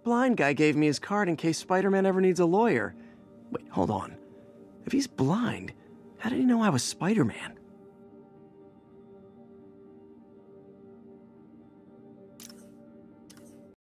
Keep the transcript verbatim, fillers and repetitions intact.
blind guy gave me his card in case Spider-Man ever needs a lawyer. Wait, hold on. If he's blind, how did he know I was Spider-Man?